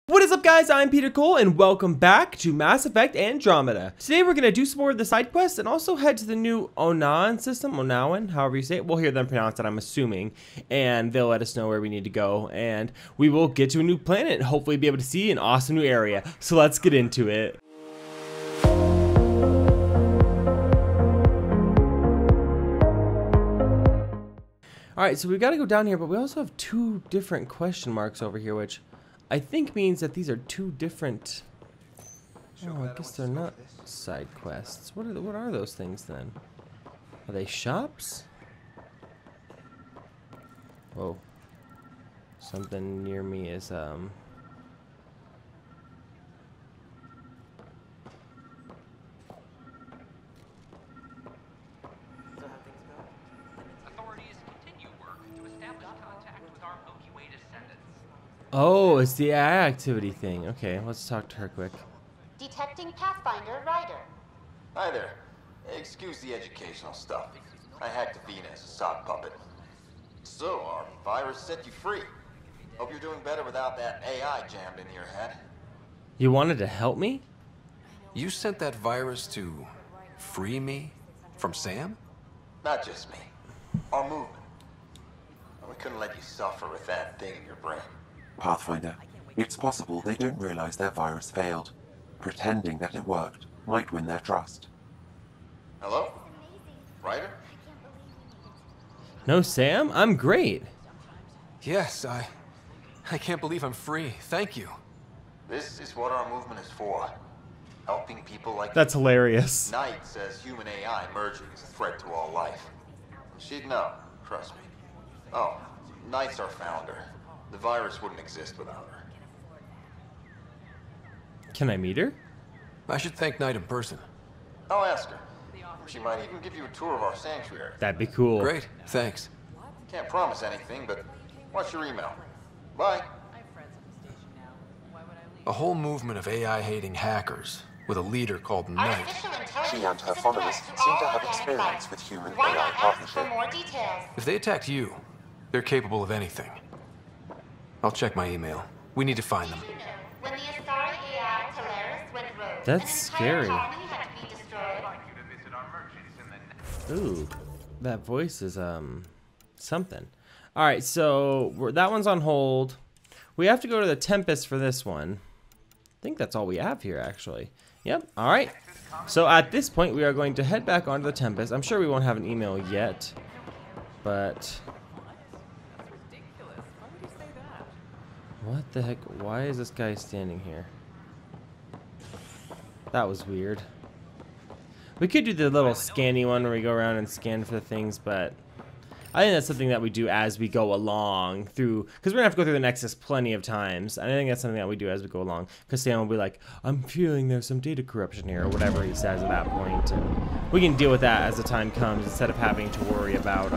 What is up, guys? I'm Peter Cole and welcome back to Mass Effect Andromeda. Today we're going to do some more of the side quests and also head to the new Onan system, Onawan, however you say it. We'll hear them pronounce it, I'm assuming, and they'll let us know where we need to go, and we will get to a new planet and hopefully be able to see an awesome new area. So let's get into it. Alright, so we've got to go down here, but we also have two different question marks over here, which I think means that these are two different... Oh, I guess they're not side quests. What are those things then? Are they shops? Whoa. Something near me is, Oh, it's the AI activity thing. Okay, let's talk to her quick. Detecting Pathfinder Rider. Hi there. Excuse the educational stuff. I hacked Athena as a sock puppet. So, our virus set you free. Hope you're doing better without that AI jammed into your head. You wanted to help me? You sent that virus to free me from Sam? Not just me. Our movement. We couldn't let you suffer with that thing in your brain. Pathfinder, it's possible they don't realize their virus failed. Pretending that it worked might win their trust. Hello? Ryder? No, Sam? I'm great. Yes, I can't believe I'm free. Thank you. This is what our movement is for. Helping people like That's hilarious. Knight says human AI merging is a threat to all life. She'd know, trust me. Oh, Knight's our founder. The virus wouldn't exist without her. Can I meet her? I should thank Knight in person. I'll ask her. She might even give you a tour of our sanctuary. That'd be cool. Great, thanks. Can't promise anything, but what's your email? Bye. A whole movement of AI-hating hackers with a leader called Knight. She and her followers seem to have experience with human-AI partnership. For more details. If they attacked you, they're capable of anything. I'll check my email. We need to find them. When the Asari AI Talaris went rogue, That's scary. an entire colony had to be destroyed. Ooh, that voice is, something. Alright, so that one's on hold. We have to go to the Tempest for this one. I think that's all we have here, actually. Yep, alright. So at this point, we are going to head back onto the Tempest. I'm sure we won't have an email yet, but... What the heck? Why is this guy standing here? That was weird. We could do the little scanny one where we go around and scan for the things, but I think that's something that we do as we go along through, because we're gonna have to go through the Nexus plenty of times. I think that's something that we do as we go along, because Sam will be like, I'm feeling there's some data corruption here, or whatever he says at that point, and we can deal with that as the time comes instead of having to worry about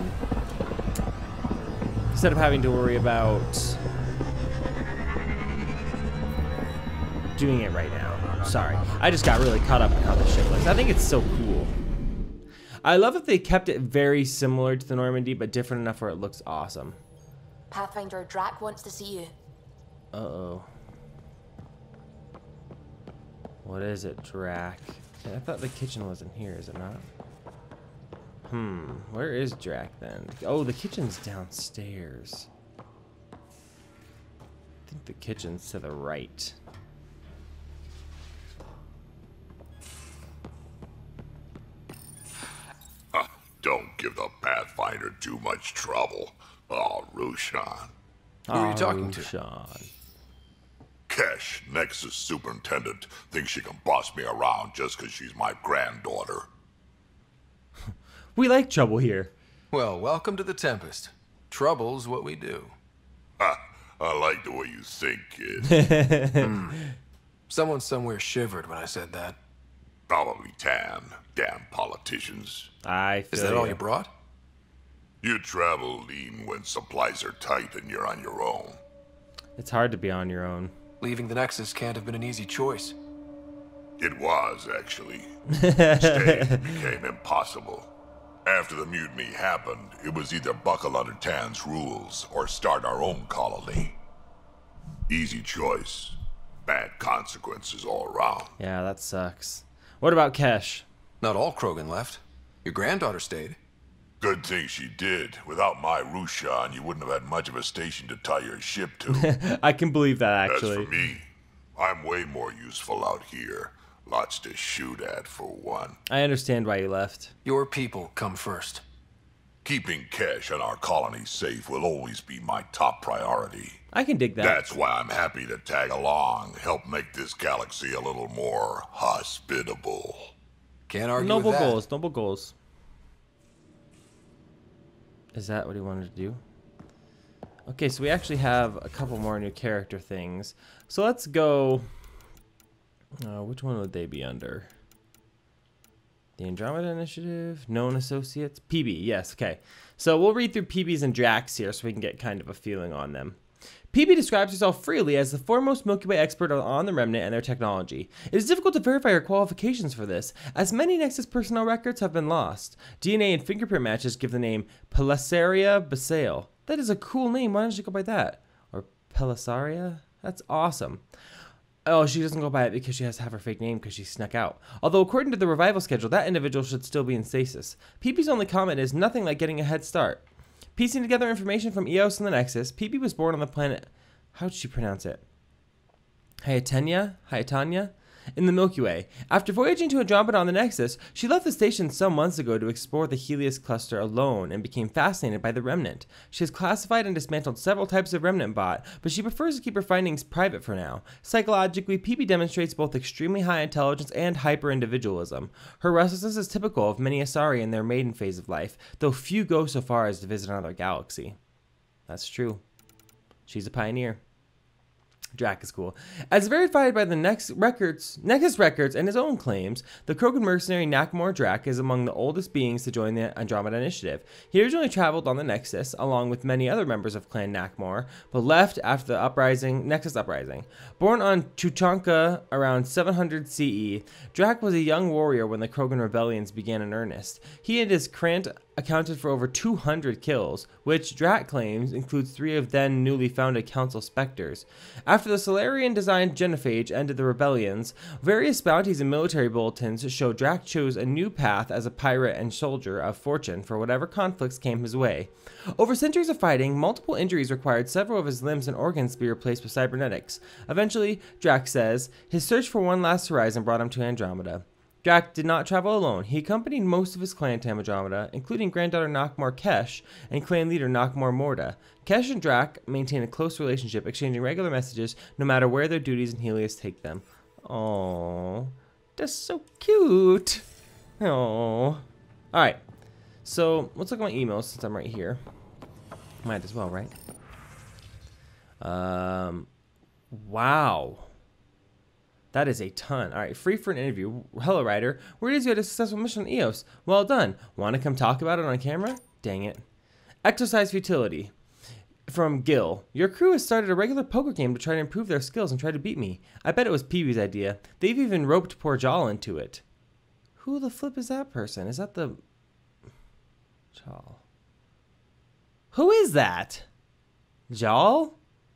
doing it right now. Sorry. I just got really caught up in how the ship looks. I think it's so cool. I love that they kept it very similar to the Normandy, but different enough where it looks awesome. Pathfinder Drac wants to see you. Uh-oh. What is it, Drac? I thought the kitchen was in here, is it not? Where is Drac then? Oh, the kitchen's downstairs. I think the kitchen's to the right. Don't give the Pathfinder too much trouble. Oh, Rushan. Who are you talking to? Rushan. Kesh, Nexus Superintendent, thinks she can boss me around just because she's my granddaughter. We like trouble here. Well, welcome to the Tempest. Trouble's what we do. Ha! I like the way you think, kid. Someone somewhere shivered when I said that. Probably Tan. Damn politicians. I feel Is that all you brought? You travel lean when supplies are tight and you're on your own. It's hard to be on your own. Leaving the Nexus can't have been an easy choice. It was, actually. Staying became impossible. After the mutiny happened, it was either buckle under Tan's rules or start our own colony. Easy choice. Bad consequences all around. Yeah, that sucks. What about Kesh? Not all Krogan left. Your granddaughter stayed. Good thing she did. Without my Rushan, you wouldn't have had much of a station to tie your ship to. I can believe that, actually. As for me, I'm way more useful out here. Lots to shoot at, for one. I understand why you left. Your people come first. Keeping Kesh and our colony safe will always be my top priority. I can dig that. That's why I'm happy to tag along, help make this galaxy a little more hospitable. Can't argue Noble with that. goals, noble goals. Is that what he wanted to do? Okay, so we actually have a couple more new character things. So let's go... which one would they be under? The Andromeda Initiative, Known Associates, PB, yes, okay. So we'll read through PBs and Drax here so we can get kind of a feeling on them. PB describes herself freely as the foremost Milky Way expert on the Remnant and their technology. It is difficult to verify her qualifications for this, as many Nexus personnel records have been lost. DNA and fingerprint matches give the name Pelisaria Basale. That is a cool name, why don't you go by that? Or Pelisaria? That's awesome. Oh, she doesn't go by it because she has to have her fake name because she snuck out. Although according to the revival schedule, that individual should still be in stasis. PB's only comment is nothing like getting a head start. Piecing together information from EOS and the Nexus, PB was born on the planet... How did she pronounce it? Hyatania? In the Milky Way. After voyaging to Andromeda on the Nexus, she left the station some months ago to explore the Helios cluster alone and became fascinated by the Remnant. She has classified and dismantled several types of Remnant bot, but she prefers to keep her findings private for now. Psychologically, PB demonstrates both extremely high intelligence and hyper-individualism. Her restlessness is typical of many Asari in their maiden phase of life, though few go so far as to visit another galaxy. That's true. She's a pioneer. Drac is cool. As verified by the Nexus Records and his own claims, the Krogan mercenary Nakmor Drac is among the oldest beings to join the Andromeda Initiative. He originally traveled on the Nexus, along with many other members of Clan Nakmor, but left after the Nexus Uprising. Born on Tuchanka around 700 CE, Drac was a young warrior when the Krogan rebellions began in earnest. He and his Krant accounted for over 200 kills, which Drac claims includes 3 of then newly founded Council Spectres. After the Solarian-designed Genophage ended the rebellions, various bounties and military bulletins show Drac chose a new path as a pirate and soldier of fortune for whatever conflicts came his way. Over centuries of fighting, multiple injuries required several of his limbs and organs to be replaced with cybernetics. Eventually, Drac says, his search for one last horizon brought him to Andromeda. Drac did not travel alone. He accompanied most of his clan to Andromeda, including granddaughter Nakmor Kesh and clan leader Nakmor Morda. Kesh and Drac maintain a close relationship, exchanging regular messages no matter where their duties in Helios take them. Oh, that's so cute. Oh. Alright, so let's look at my emails since I'm right here. Might as well, right? Wow. That is a ton. All right, free for an interview. Hello, Ryder. Where is you had a successful mission on EOS? Well done. Want to come talk about it on camera? Dang it. Exercise futility. From Gil. Your crew has started a regular poker game to try to improve their skills and try to beat me. I bet it was PB's idea. They've even roped poor Jal into it. Who the flip is that person? Is that the... Jal. Who is that? Jal?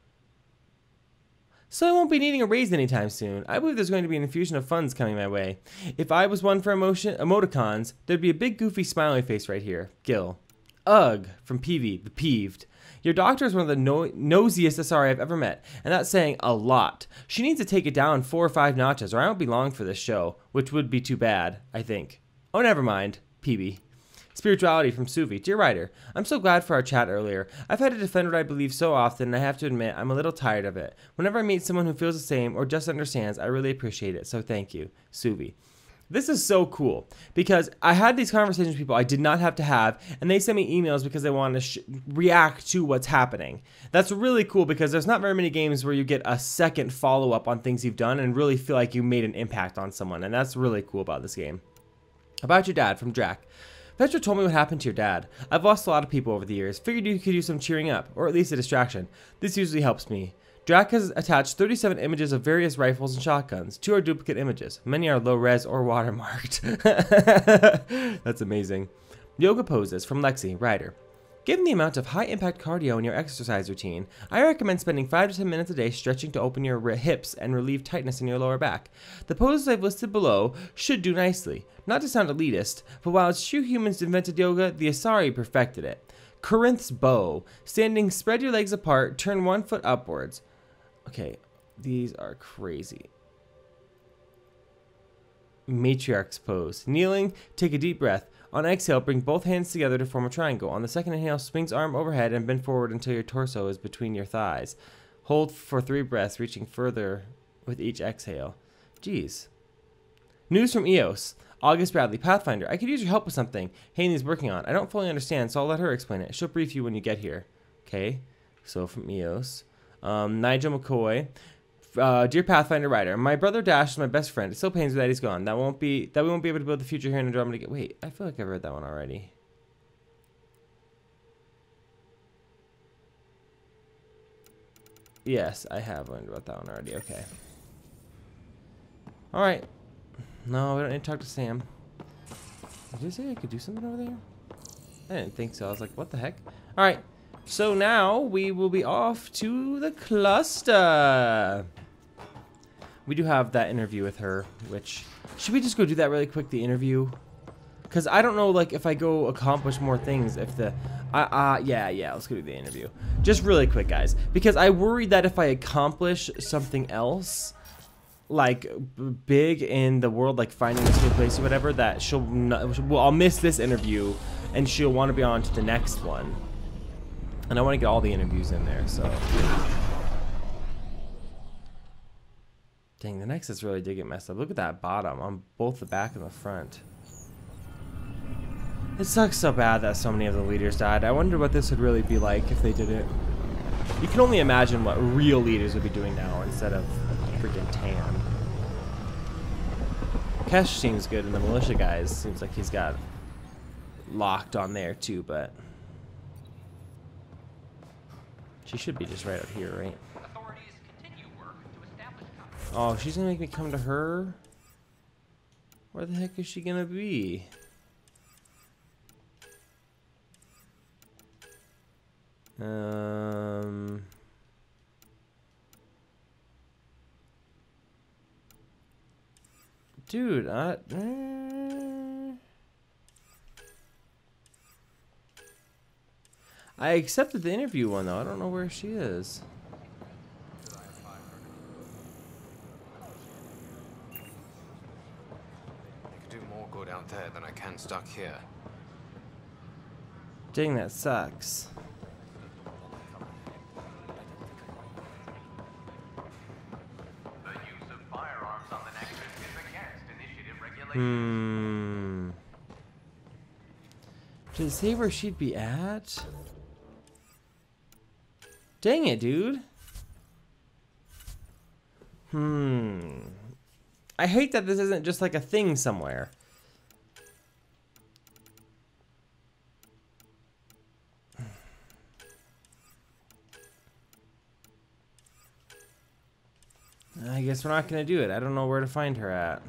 So I won't be needing a raise anytime soon. I believe there's going to be an infusion of funds coming my way. If I was one for emoticons, there'd be a big goofy smiley face right here. Gil. Ugh, from PV, the peeved. Your doctor is one of the nosiest Asari I've ever met, and that's saying a lot. She needs to take it down 4 or 5 notches, or I won't be long for this show, which would be too bad, I think. Oh, never mind. PB. Spirituality from Suvi. Dear writer, I'm so glad for our chat earlier. I've had to defend what I believe so often, and I have to admit I'm a little tired of it. Whenever I meet someone who feels the same or just understands, I really appreciate it, so thank you. Suvi. This is so cool, because I had these conversations with people I did not have to have, and they send me emails because they want to react to what's happening. That's really cool, because there's not very many games where you get a second follow-up on things you've done and really feel like you made an impact on someone, and that's really cool about this game. About your dad, from Drac. Petra told me what happened to your dad. I've lost a lot of people over the years. Figured you could use some cheering up, or at least a distraction. This usually helps me. Drac has attached 37 images of various rifles and shotguns. 2 are duplicate images. Many are low-res or watermarked. That's amazing. Yoga poses from Lexi, writer. Given the amount of high-impact cardio in your exercise routine, I recommend spending 5 to 10 minutes a day stretching to open your hips and relieve tightness in your lower back. The poses I've listed below should do nicely. Not to sound elitist, but while it's true humans invented yoga, the Asari perfected it. Corinth's bow. Standing, spread your legs apart, turn one foot upwards. Okay, these are crazy. Matriarch's pose. Kneeling, take a deep breath. On exhale, bring both hands together to form a triangle. On the second inhale, swings arm overhead and bend forward until your torso is between your thighs. Hold for 3 breaths, reaching further with each exhale. Jeez. News from EOS. August Bradley, Pathfinder. I could use your help with something Haney's working on. I don't fully understand, so I'll let her explain it. She'll brief you when you get here. Okay. So from EOS. Nigel McCoy. Dear Pathfinder writer, my brother Dash is my best friend. It still pains me that he's gone. That we won't be able to build the future here in Andromeda. Wait, I feel like I've read that one already. Yes, I have learned about that one already. Okay. All right. No, we don't need to talk to Sam. Did you say I could do something over there? I didn't think so. I was like, what the heck? All right. So now we will be off to the cluster. We do have that interview with her, which... Should we just go do that really quick, the interview? Because I don't know, like, if I go accomplish more things, if the... yeah, let's go do the interview. Just really quick, guys. Because I worry that if I accomplish something else, like, big in the world, like finding this new place or whatever, that she'll... well, I'll miss this interview, and she'll want to be on to the next one. And I want to get all the interviews in there, so... Dang, the Nexus really did get messed up. Look at that bottom on both the back and the front. It sucks so bad that so many of the leaders died. I wonder what this would really be like if they did it. You can only imagine what real leaders would be doing now instead of freaking Tan. Kesh seems good, and the militia guys seems like he's got locked on there too, but... She should be just right out here, right? Oh, she's gonna make me come to her? Where the heck is she gonna be? Dude, I accepted the interview one though. I don't know where she is. Out there than I can stuck here. Dang, that sucks. The use of firearms on the Nexus is against initiative regulations. Did it say where she'd be at? Dang it, dude. I hate that this isn't just like a thing somewhere. I guess we're not gonna do it. I don't know where to find her at.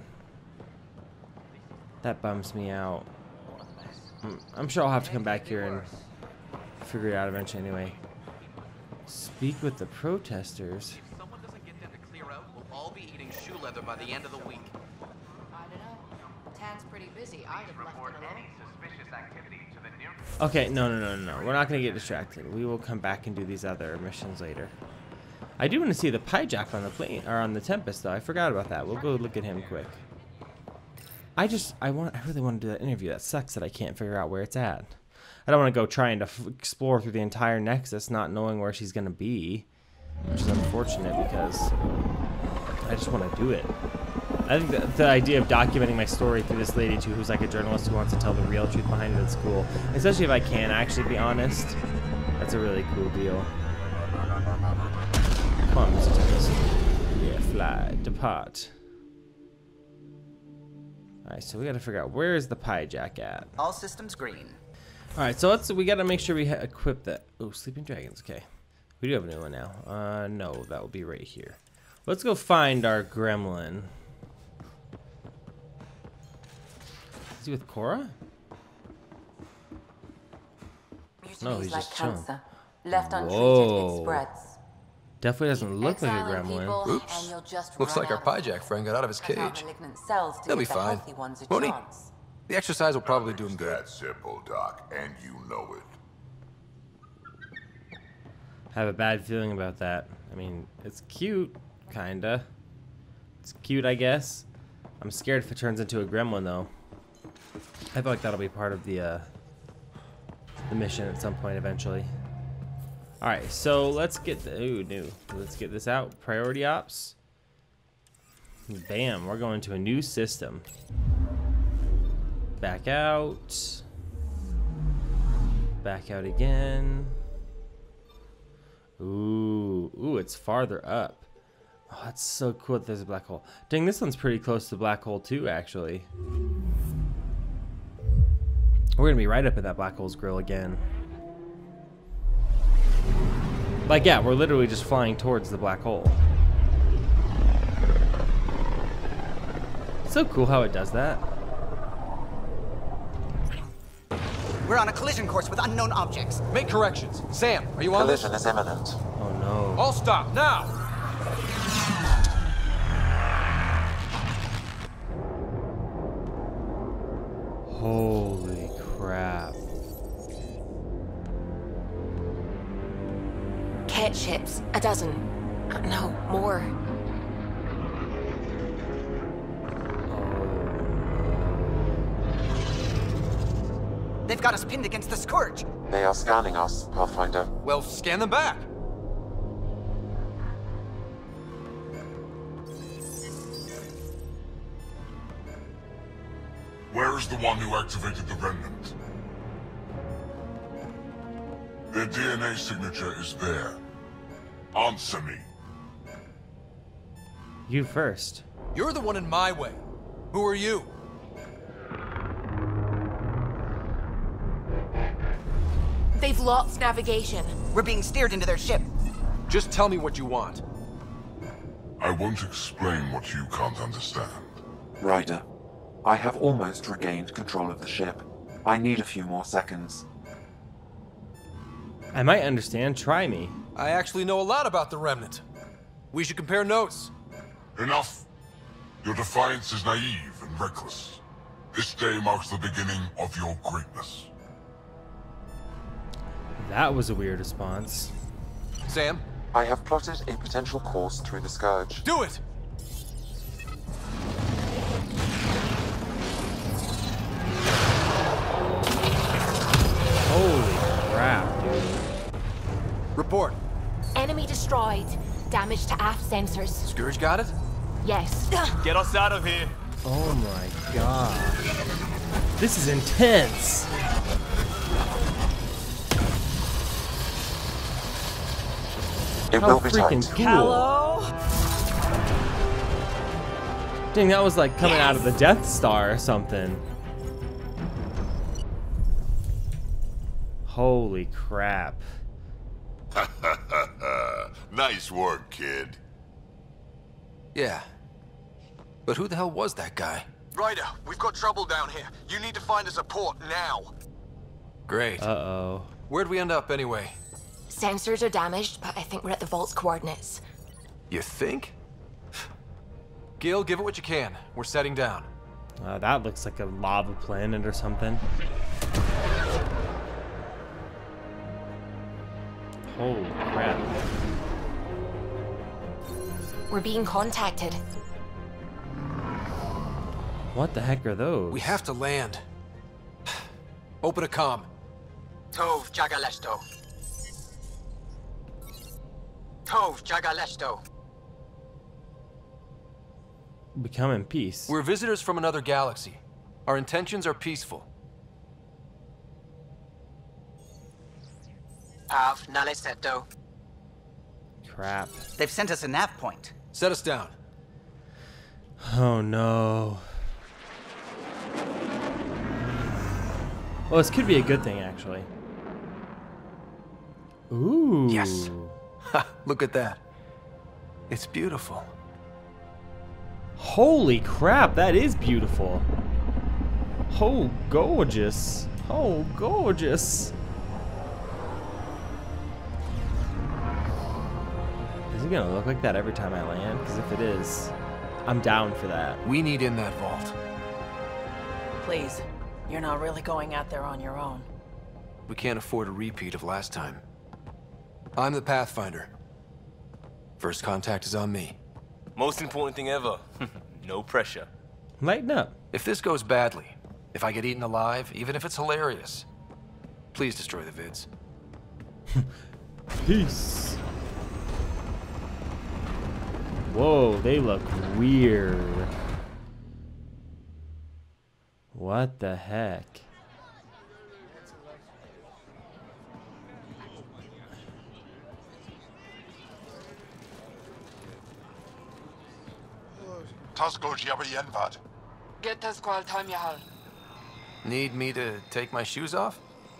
That bums me out. I'm sure I'll have to come back here and figure it out eventually anyway. Speak with the protesters. If someone doesn't get them to clear out, we'll all be eating shoe leather by the end of the week. I don't know. Tan's pretty busy. I'd have left Report it alone. any suspicious activity to the near... Okay, no. We're not gonna get distracted. We will come back and do these other missions later. I do want to see the Pyjack on the plane or on the Tempest though. I forgot about that. We'll go look at him quick. I really want to do that interview. That sucks that I can't figure out where it's at. I don't want to go trying to explore through the entire Nexus not knowing where she's gonna be, which is unfortunate because I just want to do it. I think the idea of documenting my story through this lady too, who's like a journalist who wants to tell the real truth behind it, is cool. Especially if I can actually be honest. That's a really cool deal. Come on, Mr. Tempest. Yeah, fly, depart. Alright, so we gotta figure out where is the Pyjack at. All systems green. Alright, so we gotta make sure we equip that. Oh, Sleeping Dragons, okay. We do have a new one now. No, that will be right here. Let's go find our gremlin. Is he with Cora? No, he's He's like just chilling. cancer. Left untreated, Whoa. it spreads. Definitely doesn't look like a Exiling gremlin. people, Oops. and you'll just Looks run like our out of Pyjack them. friend got out of his Cut out cage. malignant cells to He'll be give the fine. healthy ones a Won't he? chance. The exercise will probably do him good. That simple, Doc, and you know it. I have a bad feeling about that. I mean, it's cute, kinda. It's cute, I guess. I'm scared if it turns into a gremlin, though. I feel like that'll be part of the mission at some point eventually. All right, so let's get the let's get this out. Priority ops. Bam, we're going to a new system. Back out. Back out again. Ooh, it's farther up. Oh, that's so cool that there's a black hole. Dang, this one's pretty close to the black hole too, actually. We're gonna be right up at that black hole's grill again. Like, yeah, we're literally just flying towards the black hole. So cool how it does that. We're on a collision course with unknown objects. Make corrections. Sam, are you on this? Collision is imminent. Oh no. All stop now. Holy crap. Cat ships, a dozen. No, more. They've got us pinned against the Scourge. They are scanning us, Pathfinder. Well, scan them back. Where is the one who activated the remnant? Their DNA signature is there. Answer me. You first. You're the one in my way. Who are you? They've lost navigation. We're being steered into their ship. Just tell me what you want. I won't explain what you can't understand. Ryder, I have almost regained control of the ship. I need a few more seconds. I might understand. Try me. I actually know a lot about the Remnant. We should compare notes. Enough! Your defiance is naive and reckless. This day marks the beginning of your greatness. That was a weird response. Sam, I have plotted a potential course through the Scourge. do it! Holy crap, dude. Report. Enemy destroyed. Damage to aft sensors. Scourge got it? Yes. Get us out of here. Oh my gosh. This is intense. It How will be freaking tight. cool. Hello? Dang, that was like coming out of the Death Star or something. Holy crap. Nice work, kid. Yeah. But who the hell was that guy? Ryder, we've got trouble down here. You need to find us a port now. Great. Uh-oh. Where'd we end up anyway? Sensors are damaged, but I think we're at the vault's coordinates. You think? Gil, give it what you can. We're setting down. That looks like a lava planet or something. Holy crap. We're being contacted. What the heck are those? We have to land. Open a comm. Tov Jagaleshto. Tov Jagaleshto. Become in peace. We're visitors from another galaxy. Our intentions are peaceful. Av Naleseto. Crap. They've sent us a nav point. Set us down. Oh no. Well, this could be a good thing, actually. Ooh. Yes. Ha, look at that. It's beautiful. Holy crap, that is beautiful. Oh, gorgeous. Oh, gorgeous. Is it gonna look like that every time I land? Because if it is, I'm down for that. We need in that vault. Please, you're not really going out there on your own. We can't afford a repeat of last time. I'm the Pathfinder. First contact is on me. Most important thing ever. No pressure. Lighten up. If this goes badly, if I get eaten alive, even if it's hilarious, please destroy the vids. Peace. Whoa, they look weird. What the heck? Need me to take my shoes off?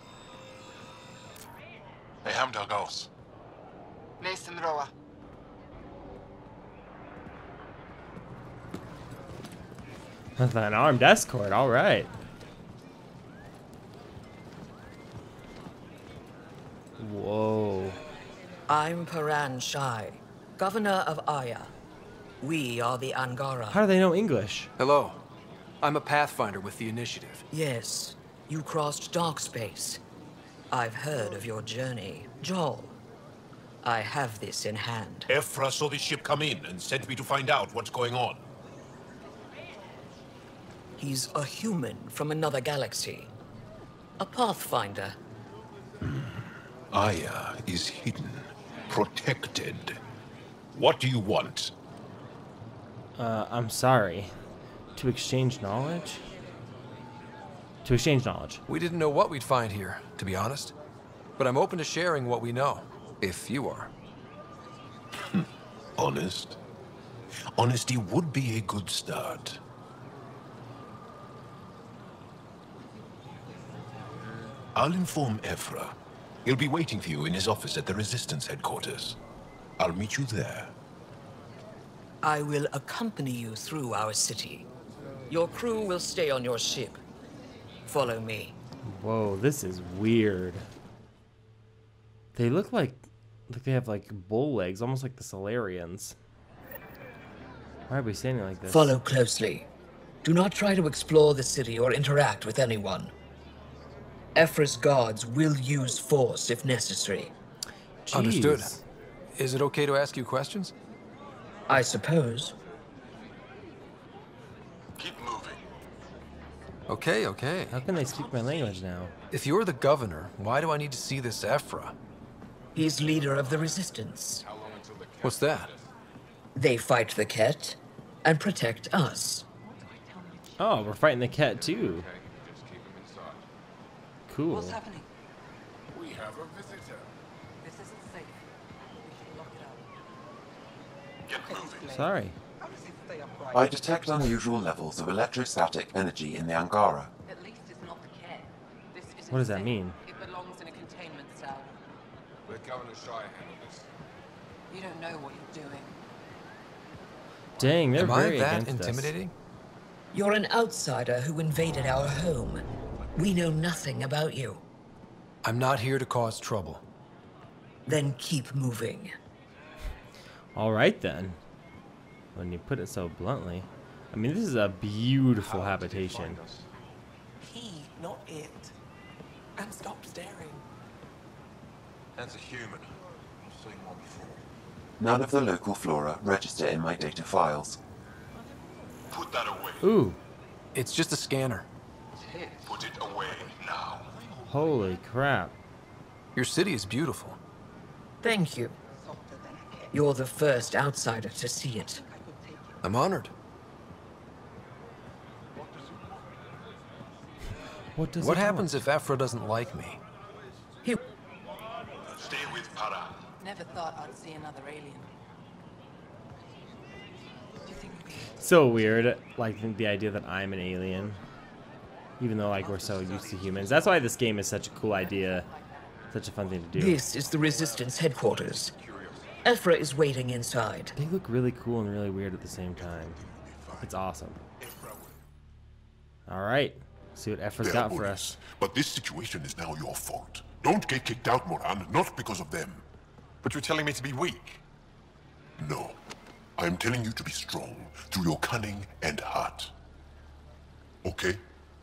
That's an armed escort, alright. Whoa. I'm Paran Shai, governor of Aya. We are the Angara. How do they know English? Hello. I'm a Pathfinder with the Initiative. Yes, you crossed dark space. I've heard of your journey, Joel. I have this in hand. Ephra saw the ship come in and sent me to find out what's going on. He's a human from another galaxy. A Pathfinder. Aya is hidden, protected. What do you want? I'm sorry. To exchange knowledge? To exchange knowledge. We didn't know what we'd find here, to be honest. But I'm open to sharing what we know, if you are. Honest? Honesty would be a good start. I'll inform Ephra. He'll be waiting for you in his office at the Resistance headquarters. I'll meet you there. I will accompany you through our city. Your crew will stay on your ship. Follow me. Whoa, this is weird. They look like they have like bull legs, almost like the Solarians. Why are we standing like this? Follow closely. Do not try to explore the city or interact with anyone. Ephra's guards will use force if necessary. Jeez. Understood. Is it okay to ask you questions? I suppose. Keep moving. Okay, okay. How can they speak my language now? If you're the governor, why do I need to see this Ephra? He's leader of the Resistance. What's that? They fight the Ket and protect us. Oh, we're fighting the cat too. Cool. What's happening? We have a visitor. This isn't safe. We should lock it up. Get moving. Sorry. I detect unusual levels of electrostatic energy in the Angara. At least it's not the Ket. This isn't What does that safe. mean? It belongs in a containment cell. Let Governor Shire handle this. You don't know what you're doing. Dang, they're Am I very that against us. intimidating? You're an outsider who invaded our home. We know nothing about you. I'm not here to cause trouble. Then keep moving. All right then. When you put it so bluntly. I mean, this is a beautiful habitation. He, not it. And stop staring. That's a human. I've seen one before. None of the local flora register in my data files. Put that away. Ooh, It's just a scanner. Put it away now. holy crap. Your city is beautiful. Thank you. You're the first outsider to see it. I'm honored. What happens if Ephra doesn't like me? Stay with Para. Never thought I'd see another alien. Do you think So weird, like the idea that I'm an alien. Even though like we're so used to humans. That's why this game is such a cool idea. Such a fun thing to do. This is the Resistance headquarters. Ephra is waiting inside. They look really cool and really weird at the same time. It's awesome. Alright. See what Ephra's got for us. But this situation is now your fault. Don't get kicked out, Moran, not because of them. But you're telling me to be weak. No. I am telling you to be strong through your cunning and heart. Okay?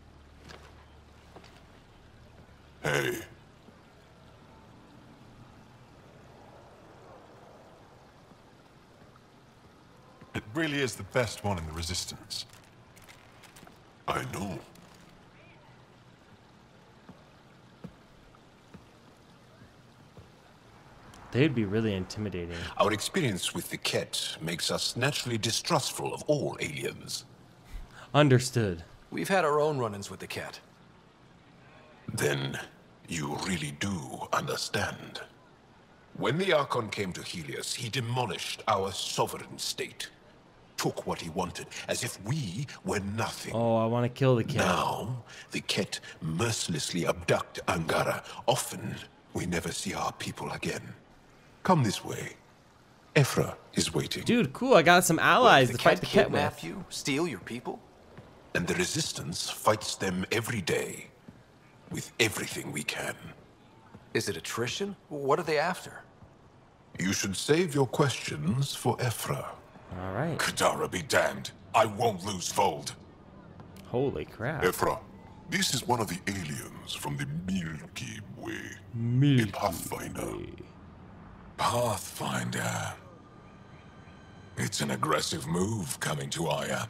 Hey. It really is the best one in the Resistance. I know. They'd be really intimidating. Our experience with the Ket makes us naturally distrustful of all aliens. Understood. We've had our own run-ins with the Ket. Then you really do understand. When the Archon came to Helios, he demolished our sovereign state. Took what he wanted, as if we were nothing. Oh, I want to kill the Ket. Now, the Ket mercilessly abduct Angara. Often, we never see our people again. Come this way. Ephra is waiting. Dude, cool. I got some allies to fight the Ket with. Kidnap you? Steal your people? And the Resistance fights them every day. With everything we can. Is it attrition? What are they after? You should save your questions for Ephra. All right. Kadara be damned. I won't lose Vold. Holy crap. Ephra, this is one of the aliens from the Milky Way. Milky Pathfinder. Way. Pathfinder. It's an aggressive move coming to Aya.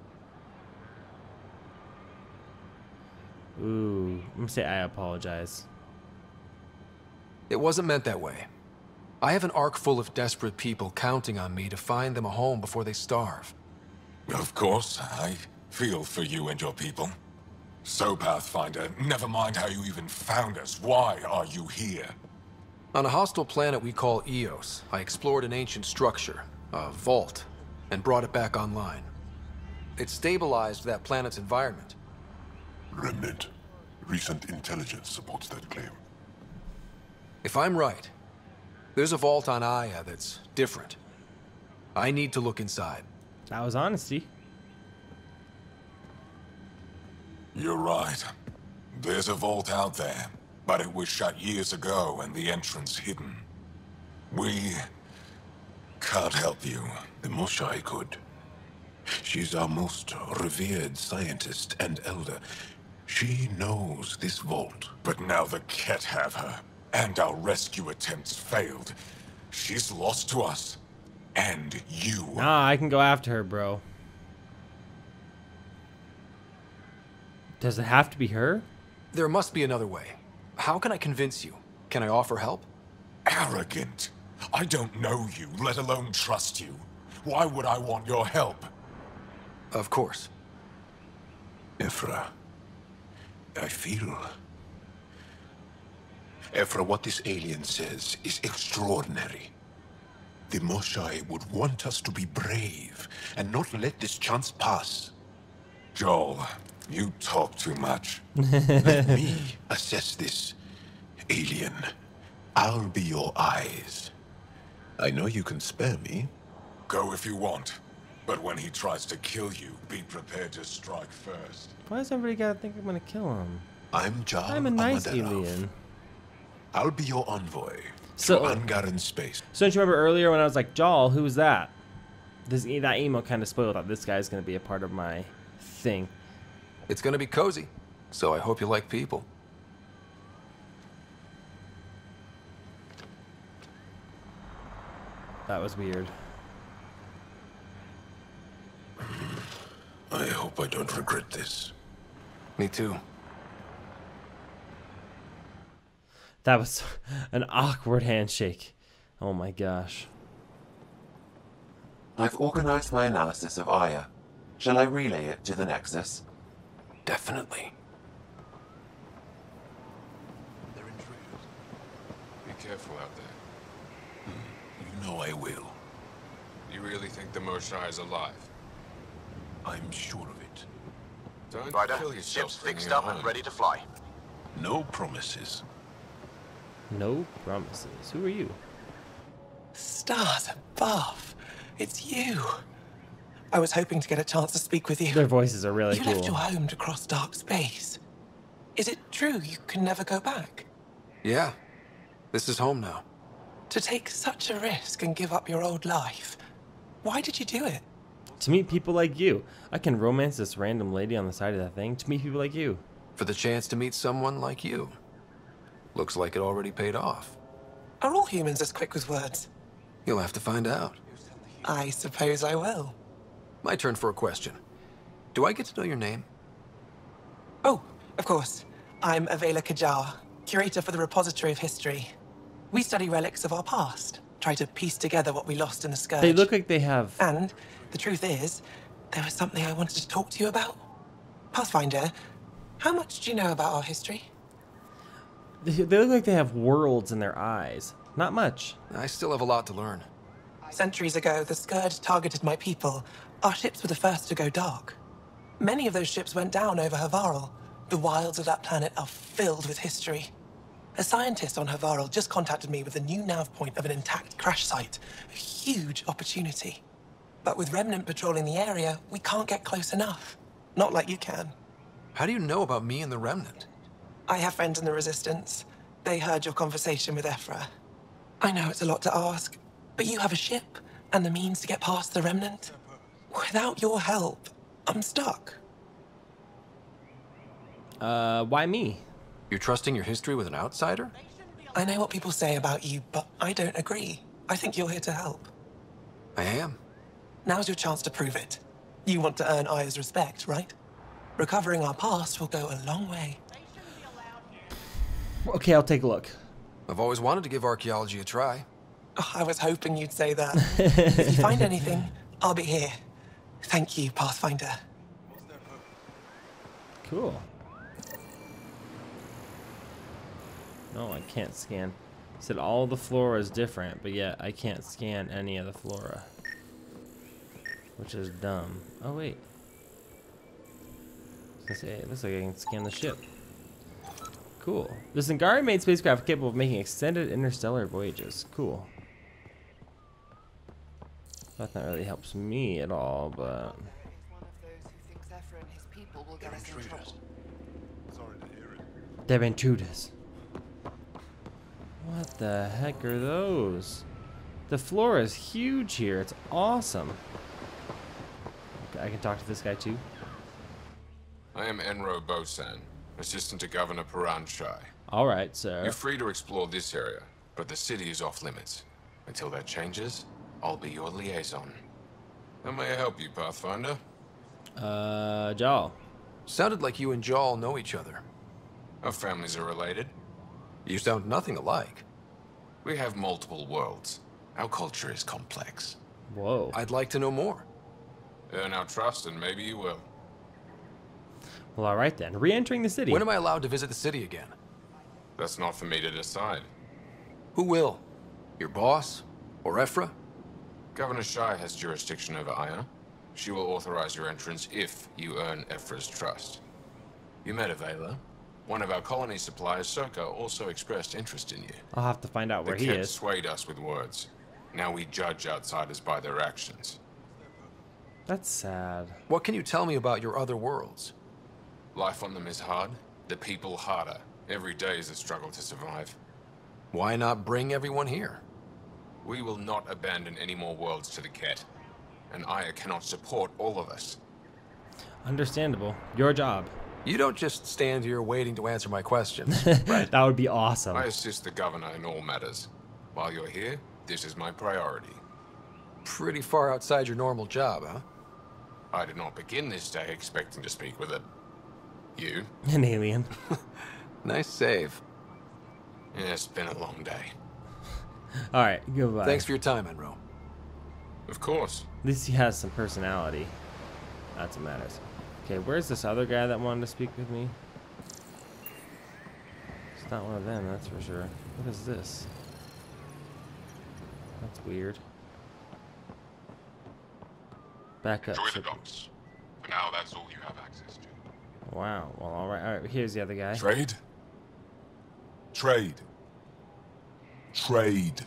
Ooh, I'm gonna say I apologize. It wasn't meant that way. I have an ark full of desperate people counting on me to find them a home before they starve. Of course, I feel for you and your people. So, Pathfinder, never mind how you even found us. Why are you here? On a hostile planet we call Eos, I explored an ancient structure, a vault, and brought it back online. It stabilized that planet's environment. Remnant. Recent intelligence supports that claim. If I'm right, there's a vault on Aya that's different. I need to look inside. That was honesty. You're right. There's a vault out there, but it was shut years ago and the entrance hidden. We can't help you. The Moshai could. She's our most revered scientist and elder. She knows this vault. But now the Ket have her, and our rescue attempts failed. She's lost to us, and you. Nah, I can go after her, bro. Does it have to be her? There must be another way. How can I convince you? Can I offer help? Arrogant. I don't know you, let alone trust you. Why would I want your help? Of course. Ephra, I feel... Ephra, what this alien says is extraordinary. The Moshai would want us to be brave and not let this chance pass. Joel, you talk too much. Let me assess this, alien. I'll be your eyes. I know you can spare me. Go if you want. But when he tries to kill you, be prepared to strike first. Why does everybody gotta think I'm gonna kill him? I'm Jar I'm a nice Amadarov. alien. I'll be your envoy So, to Angaran space. So don't you remember earlier when I was like, Jal, who was that? That emo kind of spoiled that this guy's gonna be a part of my thing. It's gonna be cozy, so I hope you like people. That was weird. I hope I don't regret this. Me too. That was an awkward handshake. Oh my gosh. I've organized my analysis of Aya. Shall I relay it to the Nexus? Definitely. They're intruders. Be careful out there. You know I will. You really think the Moshai is alive? I'm sure of it. Don't Ryder, kill yourself. ship's fixed up and ready to fly. No promises. No promises. Who are you? Stars above. It's you. I was hoping to get a chance to speak with you. Their voices are really You cool. left your home to cross dark space. Is it true you can never go back? Yeah. This is home now. To take such a risk and give up your old life, Why did you do it? To meet people like you. I can romance this random lady on the side of that thing. To meet people like you. For the chance to meet someone like you. Looks like it already paid off. Are all humans as quick with words? You'll have to find out. I suppose I will. My turn for a question. Do I get to know your name? Oh, of course. I'm Avela Kajar, curator for the Repository of History. We study relics of our past, try to piece together what we lost in the Scourge. They look like they have... And the truth is, there was something I wanted to talk to you about. Pathfinder, how much do you know about our history? They look like they have worlds in their eyes. Not much. I still have a lot to learn. Centuries ago, the Scourge targeted my people. Our ships were the first to go dark. Many of those ships went down over Havarl. The wilds of that planet are filled with history. A scientist on Havarl just contacted me with a new nav point of an intact crash site. A huge opportunity. But with Remnant patrolling the area, we can't get close enough. Not like you can. How do you know about me and the Remnant? I have friends in the Resistance. They heard your conversation with Ephra. I know it's a lot to ask, but you have a ship and the means to get past the Remnant. Without your help, I'm stuck. Why me? You're trusting your history with an outsider? I know what people say about you, but I don't agree. I think you're here to help. I am. Now's your chance to prove it. You want to earn Aya's respect, right? Recovering our past will go a long way. Okay, I'll take a look. I've always wanted to give archaeology a try. Oh, I was hoping you'd say that. If you find anything, I'll be here. Thank you, Pathfinder. Cool. No, I can't scan. It said all the flora is different, but yet I can't scan any of the flora. Which is dumb. Oh, wait. It looks like I can scan the ship. Cool. The Zingari-made spacecraft capable of making extended interstellar voyages. Cool. That not really helps me at all, but... They're intruders. What the heck are those? The flora is huge here. It's awesome. Okay, I can talk to this guy too. I am Enro Bosan, assistant to Governor Paran Shai. All right, sir. You're free to explore this area, but the city is off limits. Until that changes, I'll be your liaison. How may I help you, Pathfinder? Jal. Sounded like you and Jal know each other. Our families are related. You sound nothing alike. We have multiple worlds. Our culture is complex. Whoa. I'd like to know more. Earn our trust and maybe you will. Well, all right then. Re-entering the city. When am I allowed to visit the city again? That's not for me to decide. Who will? Your boss? Or Ephra? Governor Shai has jurisdiction over Aya. She will authorize your entrance if you earn Ephra's trust. You met Avela. One of our colony suppliers, Soka, also expressed interest in you. I'll have to find out where he is. Swayed us with words. Now we judge outsiders by their actions. That's sad. What can you tell me about your other worlds? Life on them is hard. The people harder. Every day is a struggle to survive. Why not bring everyone here? We will not abandon any more worlds to the Ket. And Aya cannot support all of us. Understandable. Your job. You don't just stand here waiting to answer my questions, right? That would be awesome. I assist the governor in all matters. While you're here, this is my priority. Pretty far outside your normal job, huh? I did not begin this day expecting to speak with you. An alien. Nice save. Yeah, it's been a long day. All right, goodbye. Thanks for your time, Enro. Of course. At least he has some personality. That's what matters. Okay, where's this other guy that wanted to speak with me? It's not one of them, that's for sure. What is this? That's weird. Back up. Enjoy the docks. For now, that's all you have access to. Wow. Well, all right. Here's the other guy. Trade? Trade. Trade.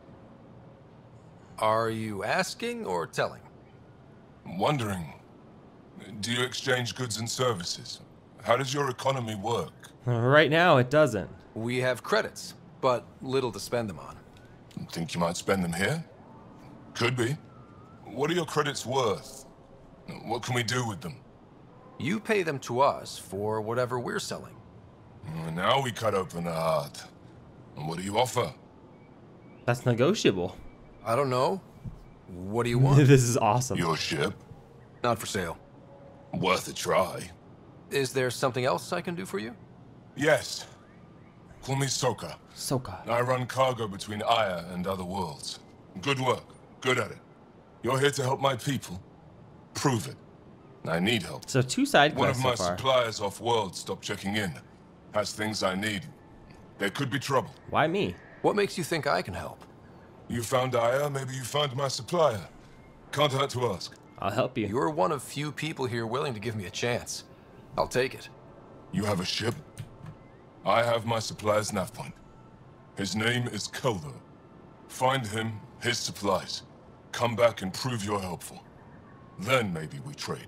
Are you asking or telling? I'm wondering, do you exchange goods and services? How does your economy work? Right now, it doesn't. We have credits, but little to spend them on. Think you might spend them here? Could be. What are your credits worth? What can we do with them? You pay them to us for whatever we're selling. Now we cut open the heart. And what do you offer? That's negotiable. I don't know. What do you want? This is awesome. Your ship? Not for sale. Worth a try. Is there something else I can do for you? Yes. Call me Soka. Soka. I run cargo between Aya and other worlds. Good work. Good at it. You're here to help my people. Prove it. I need help. So 2 side quests One of so my far. suppliers off-world stopped checking in. Has things I need. There could be trouble. Why me? What makes you think I can help? You found Aya, maybe you found my supplier. Can't hurt to ask. I'll help you. You're one of few people here willing to give me a chance. I'll take it. You have a ship? I have my supplier's nav point. His name is Keldo. Find him, his supplies. Come back and prove you're helpful. Then maybe we trade.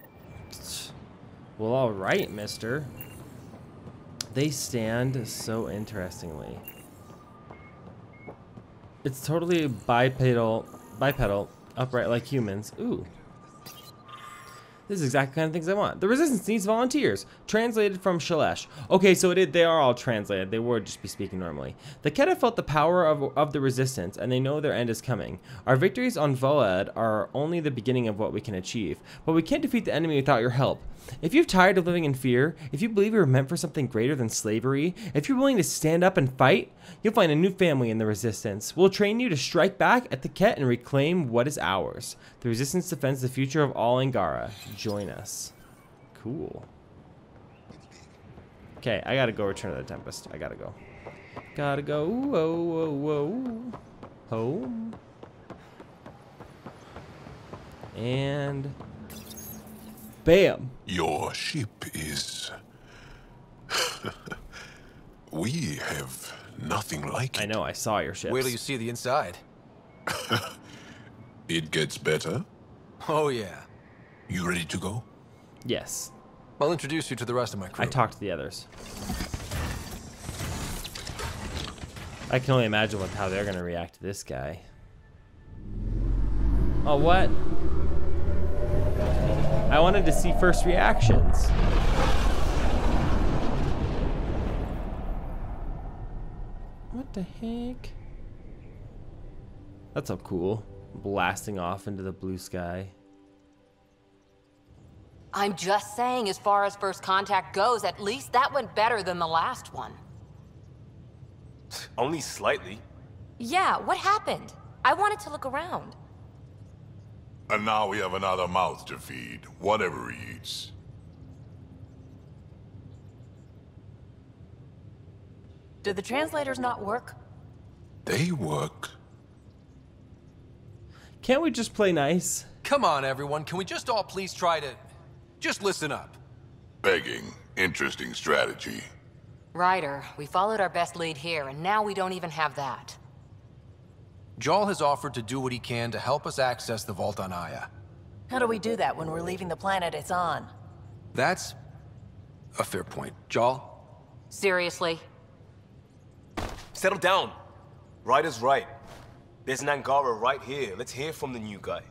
Well, all right, mister. They stand so interestingly. It's totally bipedal, upright like humans. Ooh. This is exactly the kind of things I want. The Resistance needs volunteers. Translated from Shalesh. Okay, so they are all translated. They would just be speaking normally. The Ket have felt the power of the Resistance, and they know their end is coming. Our victories on Voed are only the beginning of what we can achieve. But we can't defeat the enemy without your help. If you're tired of living in fear, if you believe you're meant for something greater than slavery, if you're willing to stand up and fight, you'll find a new family in the Resistance. We'll train you to strike back at the Ket and reclaim what is ours. The Resistance defends the future of all Angara. Join us. Cool. Okay, I gotta go Return of the Tempest. I gotta go. Gotta go. Whoa, whoa, whoa. Home. And bam. Your ship is... We have nothing like it. I know, I saw your ships. Wait till you see the inside. It gets better. Oh, yeah. You ready to go? Yes. I'll introduce you to the rest of my crew. I talked to the others. I can only imagine how they're gonna react to this guy. Oh, what? I wanted to see first reactions. What the heck? That's so cool. Blasting off into the blue sky. I'm just saying, as far as first contact goes, at least that went better than the last one. Only slightly. Yeah, what happened? I wanted to look around. And now we have another mouth to feed, whatever he eats. Do the translators not work? They work. Can't we just play nice? Come on, everyone. Can we just all please try to... just listen up? Begging. Interesting strategy. Ryder, we followed our best lead here, and now we don't even have that. Jarl has offered to do what he can to help us access the vault on Aya. How do we do that when we're leaving the planet it's on? That's a fair point. Jarl? Seriously? Settle down. Ryder's right. There's an Angara right here. Let's hear from the new guy.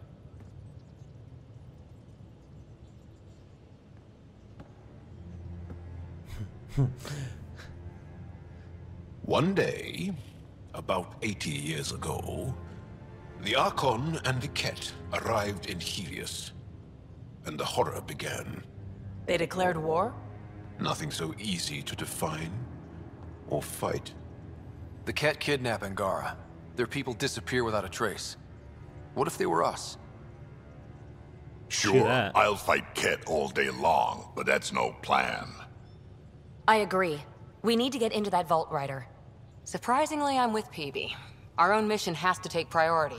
One day, about 80 years ago, the Archon and the Ket arrived in Helios, and the horror began. They declared war? Nothing so easy to define or fight. The Ket kidnap Angara. Their people disappear without a trace. What if they were us? Sure, I'll fight Ket all day long, but that's no plan. I agree. We need to get into that vault, Ryder. Surprisingly, I'm with PB. Our own mission has to take priority.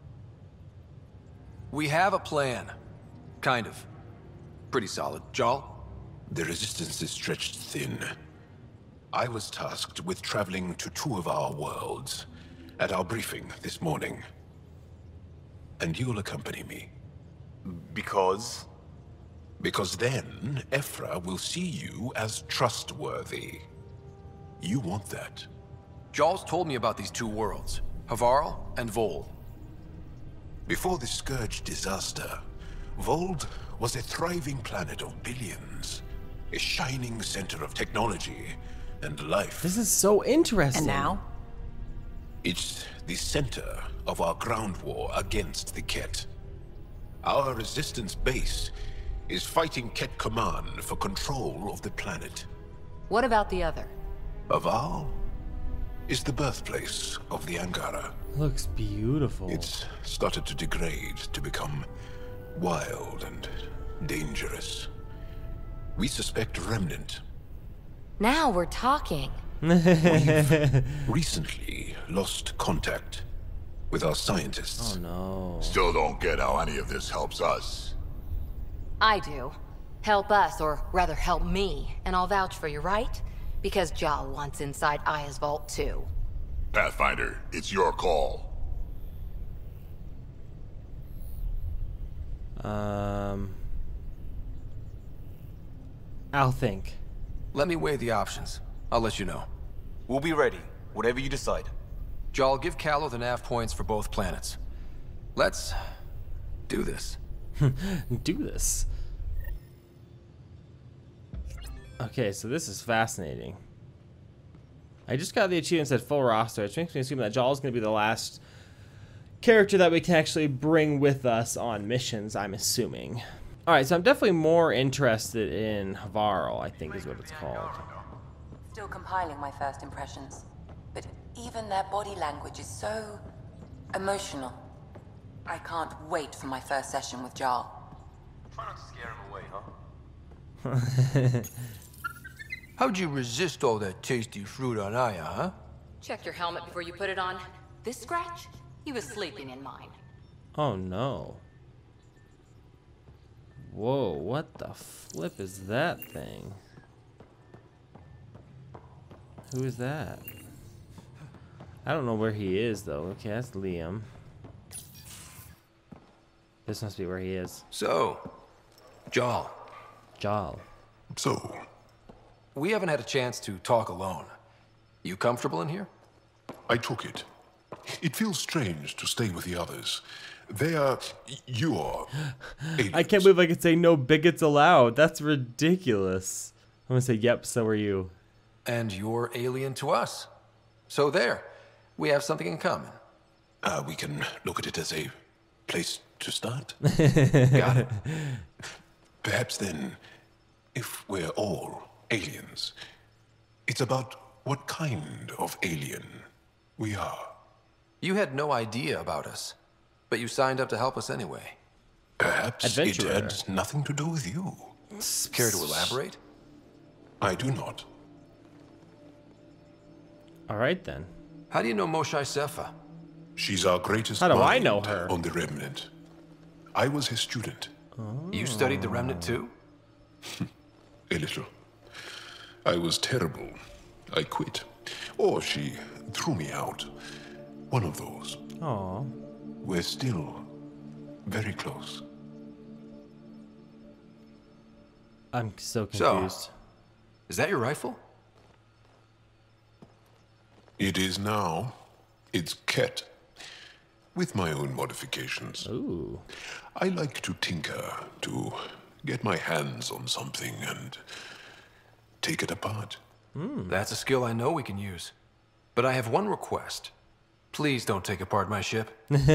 We have a plan. Kind of. Pretty solid. Jarl? The Resistance is stretched thin. I was tasked with traveling to two of our worlds at our briefing this morning. And you'll accompany me. Because? Because then, Ephra will see you as trustworthy. You want that. Jarl's told me about these two worlds, Havarl and Vol. Before the Scourge disaster, Vold was a thriving planet of billions. A shining center of technology and life. This is so interesting. And now? It's the center of our ground war against the Ket. Our resistance base is fighting Ket Command for control of the planet. What about the other? Aval is the birthplace of the Angara. Looks beautiful. It's started to degrade, to become wild and dangerous. We suspect a remnant. Now we're talking. We've recently lost contact with our scientists. Oh no. Still don't get how any of this helps us. I do. Help us, or rather help me, and I'll vouch for you, right? Because Jal wants inside Aya's vault too. Pathfinder, it's your call. I'll think. Let me weigh the options. I'll let you know. We'll be ready, whatever you decide. Jal, give Callow the nav points for both planets. Let's do this. Do this. Okay, so this is fascinating. I just got the achievement that said full roster, which makes me assume that Jal is going to be the last character that we can actually bring with us on missions, I'm assuming. Alright, so I'm definitely more interested in Varl, I think is what it's called. Still compiling my first impressions. But even their body language is so emotional. I can't wait for my first session with Jal. Try not to scare him away, huh? How'd you resist all that tasty fruit on Aya, huh? Check your helmet before you put it on. This scratch? He was sleeping in mine. Oh no. Whoa, what the flip is that thing? Who is that? I don't know where he is though. Okay, that's Liam. This must be where he is. So, Jal. Jal. So, we haven't had a chance to talk alone. You comfortable in here? I took it. It feels strange to stay with the others. They are your aliens. I can't believe I could say no bigots allowed. That's ridiculous. I'm gonna say, yep, so are you. And you're alien to us. So there. We have something in common. We can look at it as a place to start. Got it. Perhaps then, if we're all aliens, it's about what kind of alien we are. You had no idea about us, but you signed up to help us anyway. Perhaps it had nothing to do with you. Care to elaborate? I do not. All right then. How do you know Moshai Sefa? She's our greatest How do I mind know her? on the Remnant. I was his student. Oh. You studied the Remnant too? A little. I was terrible. I quit. Or she threw me out. One of those. Aww. We're still very close. I'm so confused. So, is that your rifle? It is now. It's Ket. With my own modifications. Ooh. I like to tinker, to get my hands on something and take it apart. That's a skill I know we can use. But I have one request. Please don't take apart my ship.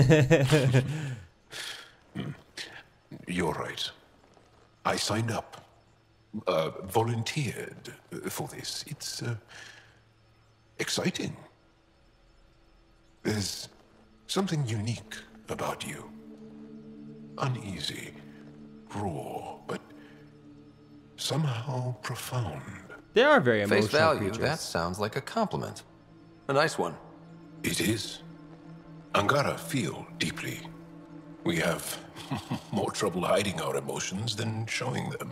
You're right. I signed up. Volunteered for this. It's exciting. There's something unique about you. Uneasy, raw, but somehow profound. They are very emotional Face value, creatures. that sounds like a compliment. A nice one. It is. Angara feel deeply. We have more trouble hiding our emotions than showing them.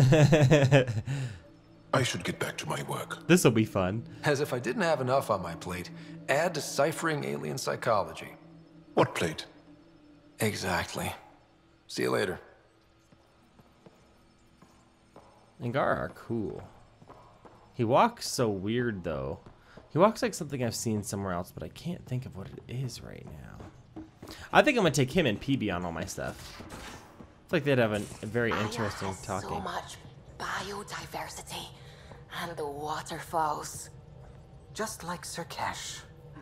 I should get back to my work. This will be fun. As if I didn't have enough on my plate, add deciphering alien psychology. What plate? Exactly. See you later. Angara are cool. He walks so weird though. He walks like something I've seen somewhere else, but I can't think of what it is right now. I think I'm gonna take him and PB on all my stuff. It's like they'd have a very interesting talking. So much biodiversity and the waterfalls. Just like Sirkesh.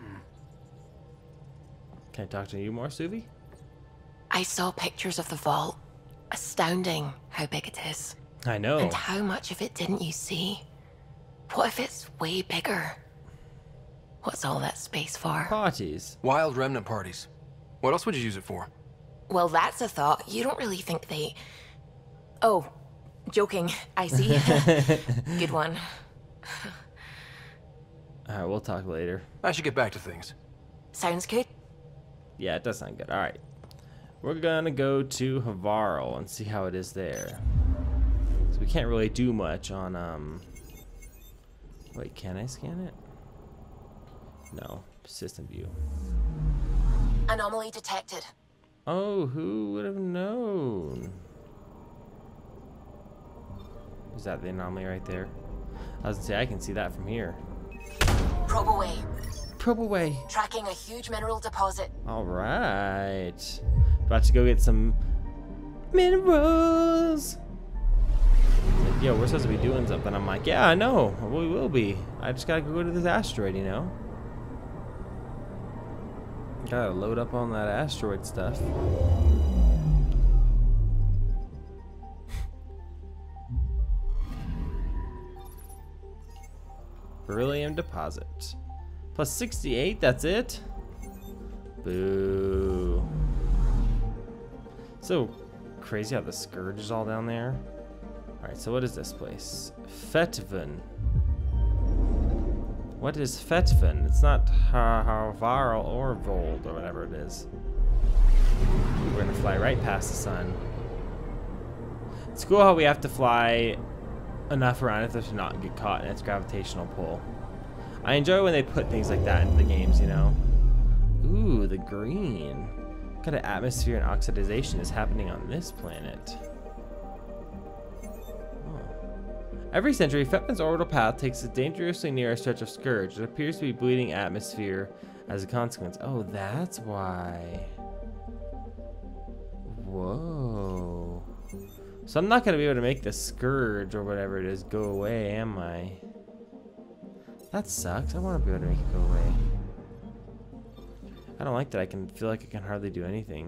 Can I talk to you more, Suvi? I saw pictures of the vault. Astounding how big it is. I know. And how much of it didn't you see? What if it's way bigger? What's all that space for? Parties. Wild remnant parties. What else would you use it for? Well, that's a thought. You don't really think they... Oh, joking. I see. Good one. Alright, we'll talk later. I should get back to things. Sounds good. Yeah, it does sound good. Alright. We're gonna go to Havarl and see how it is there. So we can't really do much on, Wait, can I scan it? No. System view. Anomaly detected. Oh, who would have known? Is that the anomaly right there? I was gonna say, I can see that from here. Probe away. Probe away. Tracking a huge mineral deposit. Alright. About to go get some minerals. Like, yo, we're supposed to be doing something. I'm like, yeah, I know. We will be. I just gotta go to this asteroid, you know? Gotta load up on that asteroid stuff. Beryllium deposit. Plus 68, that's it? Boo. So crazy how the Scourge is all down there. Alright, so what is this place? Fetven. What is Fetven? It's not Havarl or Vold or whatever it is. We're gonna fly right past the sun. It's cool how we have to fly enough around it to not get caught in its gravitational pull. I enjoy when they put things like that into the games, you know. Ooh, the green. What kind of atmosphere and oxidization is happening on this planet? Every century, Fetven's orbital path takes us dangerously near a stretch of Scourge. It appears to be bleeding atmosphere as a consequence. Oh, that's why. Whoa. So I'm not going to be able to make the Scourge or whatever it is go away, am I? That sucks. I want to be able to make it go away. I don't like that I can feel like I can hardly do anything.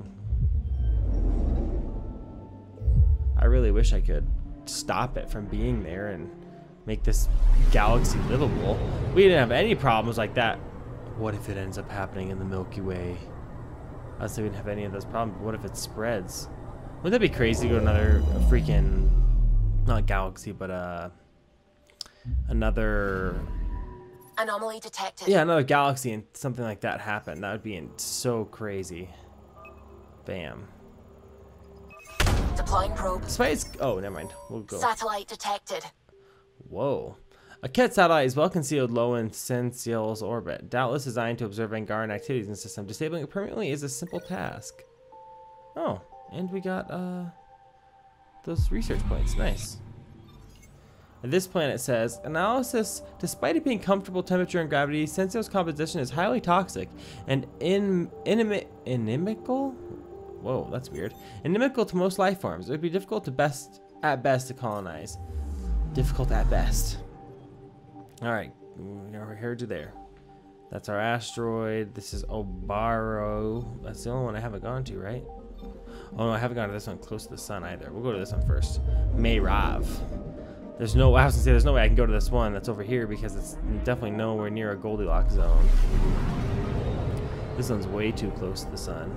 I really wish I could stop it from being there and make this galaxy livable. We didn't have any problems like that. What if it ends up happening in the Milky Way? I was thinking we didn't have any of those problems. What if it spreads? Wouldn't that be crazy to go to another freaking, not galaxy, but another... Anomaly detected. Yeah, another galaxy and something like that happened. That would be so crazy. Bam. Deploying probe. Space. Oh, never mind. We'll go. Satellite detected. Whoa. A Ket satellite is well concealed low in Sensiel's orbit. Doubtless designed to observe Angaran activities in the system. Disabling it permanently is a simple task. Oh, and we got those research points. Nice. And this planet says, analysis, despite it being comfortable temperature and gravity, Sensiel's composition is highly toxic and inimical? Whoa, that's weird. Inimical to most life forms. It would be difficult at best to colonize. Difficult at best. Alright, we're here to there. That's our asteroid. This is Obaro. That's the only one I haven't gone to, right? Oh no, I haven't gone to this one close to the sun either. We'll go to this one first. Mayrav. There's no, I was gonna say, there's no way I can go to this one that's over here because it's definitely nowhere near a Goldilocks zone. This one's way too close to the sun.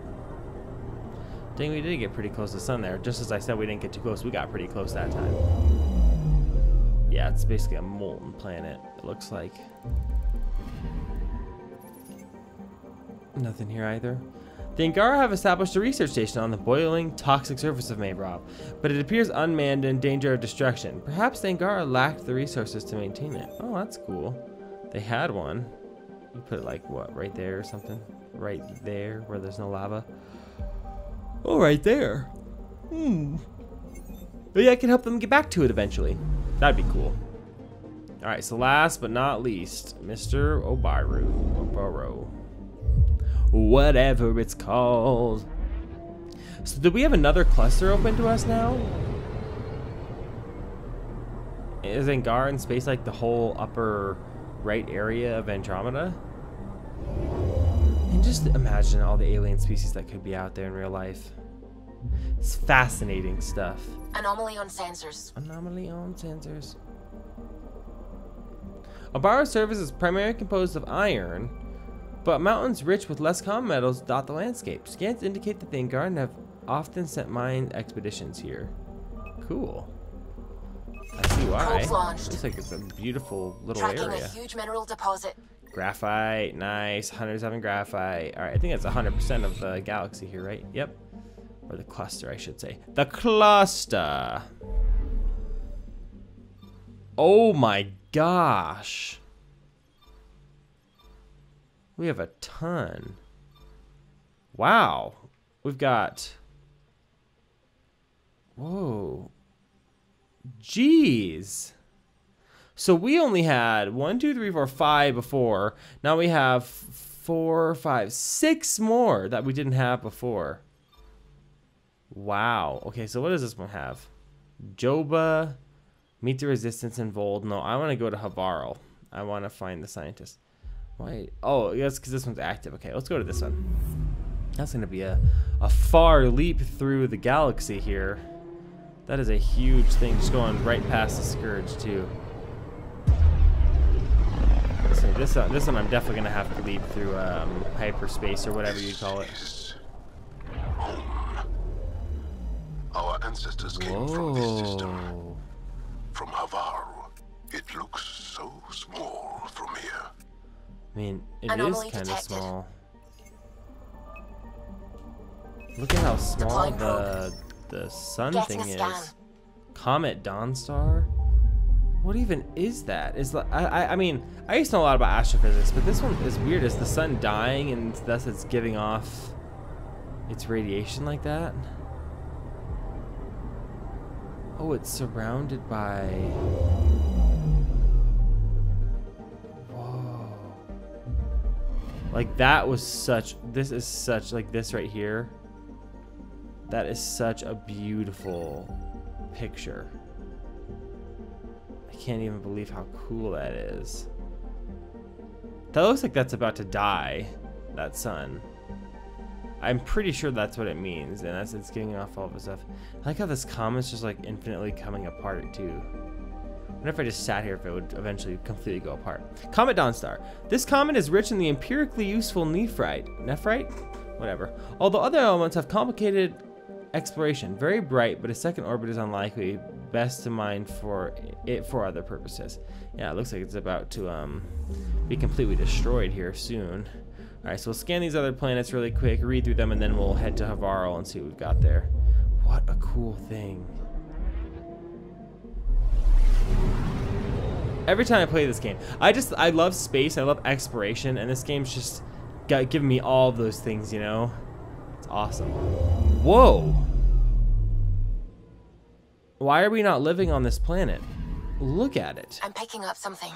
Dang, we did get pretty close to the sun there. Just as I said we didn't get too close, we got pretty close that time. Yeah, it's basically a molten planet, it looks like. Nothing here either. The Angara have established a research station on the boiling, toxic surface of Maybrov, but it appears unmanned and in danger of destruction. Perhaps the Angara lacked the resources to maintain it. Oh, that's cool. They had one. You put it like, what, right there or something? Right there, where there's no lava? Oh, right there. Maybe I can help them get back to it eventually. That'd be cool. Alright, so last but not least, Mr. Obaro. whatever it's called. So do we have another cluster open to us now? Is Angar in space like the whole upper right area of Andromeda? And just imagine all the alien species that could be out there in real life. It's fascinating stuff. Anomaly on sensors. Anomaly on sensors. Obara's surface is primarily composed of iron, but mountains rich with less common metals dot the landscape. Scans indicate that the Angaran have often sent mine expeditions here. Cool. I see why. Looks like it's a beautiful little area. A huge mineral deposit. Graphite, nice. 107 graphite. All right, I think that's 100% of the galaxy here, right? Yep. Or the cluster, I should say. The cluster. Oh my gosh. We have a ton. Wow. We've got... Whoa. Jeez. So we only had 1, 2, 3, 4, 5 before. Now we have 4, 5, 6 more that we didn't have before. Wow. Okay, so what does this one have? Joba, meet the resistance in Vold. No, I want to go to Havarl. I want to find the scientist. Why? Oh, yes, because this one's active. Okay, let's go to this one. That's going to be a far leap through the galaxy here. That is a huge thing, just going right past the Scourge, too. So this one I'm definitely going to have to leap through hyperspace or whatever you call it. Our ancestors came from this system. From Havar. It looks so small from here. I mean, it is kind of small. Look at how small the sun thing is. Comet Dawnstar? What even is that? I mean, I used to know a lot about astrophysics, but this one is weird. Is the sun dying and thus it's giving off its radiation like that? Oh, it's surrounded by... Whoa. Like that was such... This is such... Like this right here. That is such a beautiful picture. I can't even believe how cool that is. That looks like that's about to die, that sun. I'm pretty sure that's what it means, and that's it's getting off all of the stuff. I like how this comet's just like infinitely coming apart too. I wonder if I just sat here if it would eventually completely go apart. Comet Dawnstar. This comet is rich in the empirically useful nephrite? Whatever. Although other elements have complicated exploration. Very bright, but a second orbit is unlikely. Best to mine for it for other purposes. Yeah, it looks like it's about to be completely destroyed here soon. Alright, so we'll scan these other planets really quick, read through them, and then we'll head to Havarl and see what we've got there. What a cool thing. Every time I play this game, I love space, I love exploration, and this game's just giving me all of those things, you know? It's awesome. Whoa! Why are we not living on this planet? Look at it. I'm picking up something.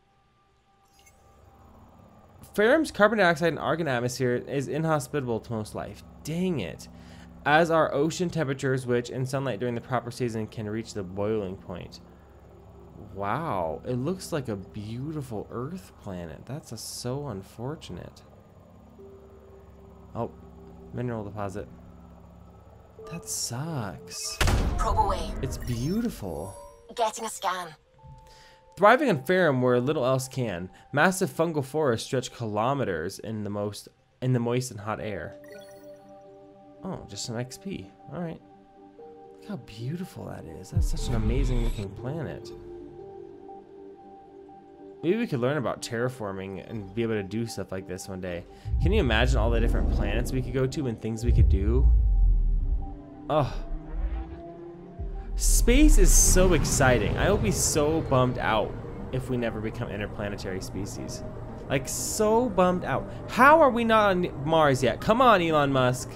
Ferrum's carbon dioxide and argon atmosphere is inhospitable to most life. Dang it. As are ocean temperatures, which in sunlight during the proper season can reach the boiling point. Wow, it looks like a beautiful Earth planet. That's so unfortunate. Oh, mineral deposit. That sucks. Probe away. It's beautiful. Getting a scan. Thriving on Ferrum where little else can. Massive fungal forests stretch kilometers in the moist and hot air. Oh, just some XP. All right. Look how beautiful that is. That's such an amazing looking planet. Maybe we could learn about terraforming and be able to do stuff like this one day. Can you imagine all the different planets we could go to and things we could do? Oh. Space is so exciting. I will be so bummed out if we never become interplanetary species. Like, so bummed out. How are we not on Mars yet? Come on, Elon Musk.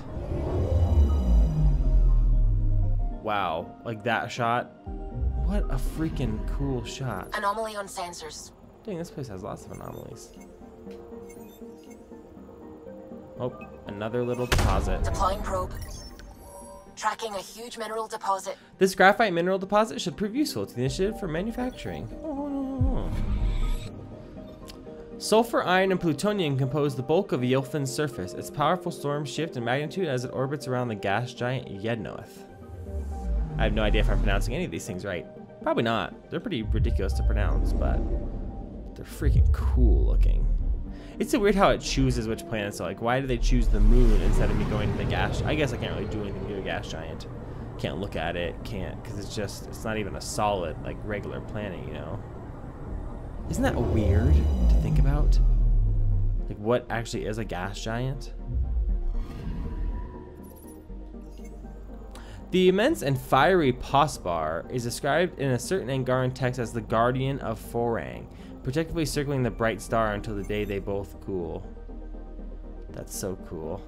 Wow. Like that shot. What a freaking cool shot. Anomaly on sensors. Dang, this place has lots of anomalies. Oh, another little deposit. Deploying probe. Tracking a huge mineral deposit. This graphite mineral deposit should prove useful to the initiative for manufacturing. Oh. Sulfur, iron, and plutonium compose the bulk of Ylfen's surface. Its powerful storms shift in magnitude as it orbits around the gas giant Yednoth. I have no idea if I'm pronouncing any of these things right. Probably not. They're pretty ridiculous to pronounce, but they're freaking cool looking. It's so weird how it chooses which planets. So like, why do they choose the moon instead of me going to the gas? I guess I can't really do anything to a gas giant. Can't look at it. Can't, because it's not even a solid, like, regular planet, you know? Isn't that weird to think about? Like, what actually is a gas giant? The immense and fiery Posbar is described in a certain Angaran text as the guardian of Forang, protectively circling the bright star until the day they both cool. That's so cool.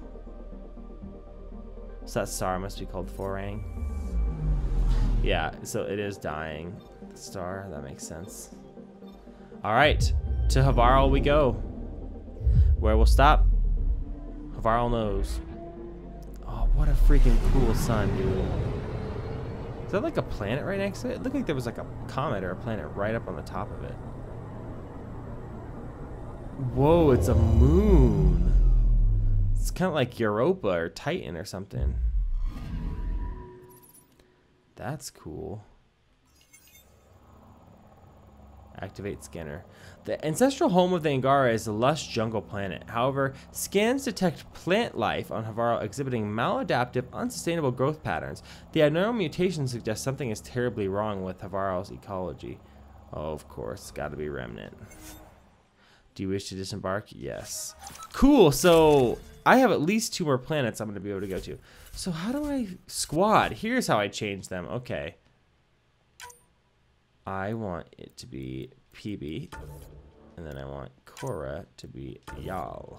So that star must be called Forang. Yeah, so it is dying. The star, that makes sense. All right, to Havarl we go. Where we'll stop, Havarl knows. Oh, what a freaking cool sun, dude. Is that like a planet right next to it? It looked like there was like a comet or a planet right up on the top of it. Whoa, it's a moon. It's kind of like Europa or Titan or something. That's cool. Activate scanner. The ancestral home of the Angara is a lush jungle planet. However, scans detect plant life on Havarl exhibiting maladaptive, unsustainable growth patterns. The abnormal mutation suggests something is terribly wrong with Havarl's ecology. Oh, of course, gotta be remnant. Do you wish to disembark? Yes. Cool, so I have at least 2 more planets I'm gonna be able to go to. So how do I squad? Here's how I change them. Okay. I want it to be PB, and then I want Cora to be Jal.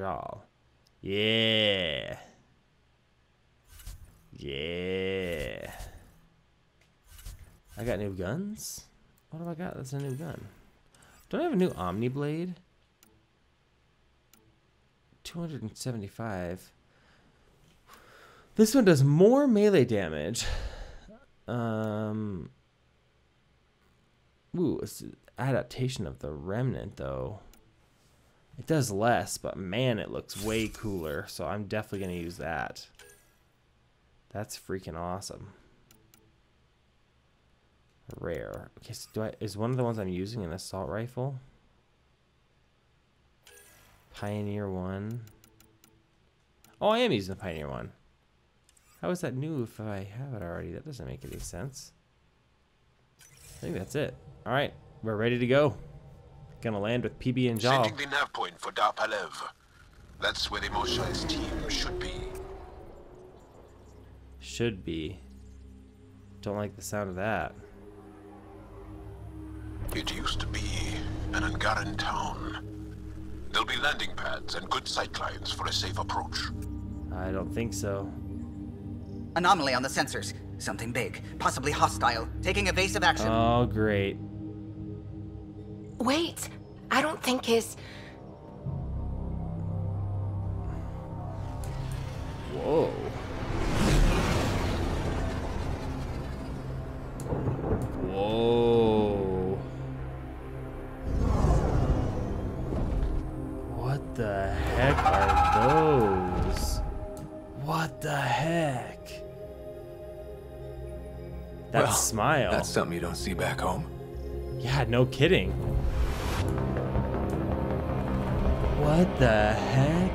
Yeah. Yeah. I got new guns? What have I got that's a new gun? Don't I have a new Omni Blade? 275. This one does more melee damage. Ooh, it's an adaptation of the Remnant, though. It does less, but man, it looks way cooler. So I'm definitely going to use that. That's freaking awesome. Rare. Okay, so is one of the ones I'm using an assault rifle? Pioneer 1. Oh, I am using the Pioneer 1. How is that new if I have it already? That doesn't make any sense. I think that's it. All right, we're ready to go. Gonna land with PB and Jal. Sending the nav point for Darpalev. That's where the Moshai's team should be. Should be. Don't like the sound of that. It used to be an Angaran town. There'll be landing pads and good sight lines for a safe approach. I don't think so. Anomaly on the sensors. Something big, possibly hostile, taking evasive action. Oh, great. Wait, I don't think his... Whoa. Whoa. What the heck are those? What the heck? That smile. That's something you don't see back home. Yeah, no kidding. What the heck?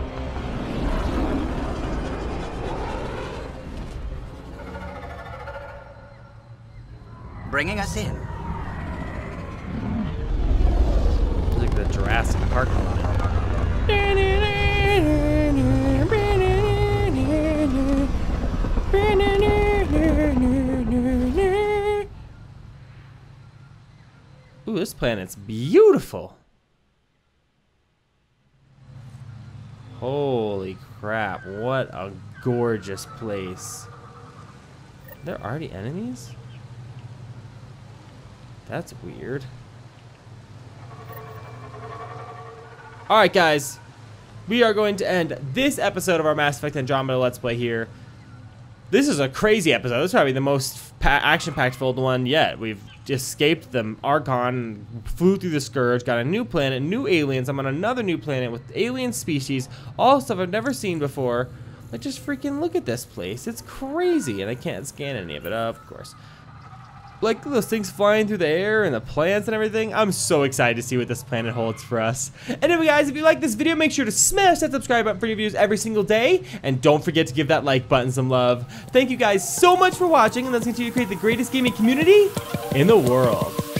Bringing us in. It's like the Jurassic Park moment. Ooh, this planet's beautiful. Holy crap, what a gorgeous place. There already enemies? That's weird. Alright guys, we are going to end this episode of our Mass Effect Andromeda Let's Play here. This is a crazy episode. This is probably the most action-packed filled one yet. We've escaped the Archon, flew through the Scourge, got a new planet, new aliens. I'm on another new planet with alien species, all stuff I've never seen before. Like, just freaking look at this place. It's crazy, and I can't scan any of it, of course. Like those things flying through the air and the plants and everything. I'm so excited to see what this planet holds for us. Anyway, guys, if you like this video, make sure to smash that subscribe button for new videos every single day. And don't forget to give that like button some love. Thank you guys so much for watching, and let's continue to create the greatest gaming community in the world.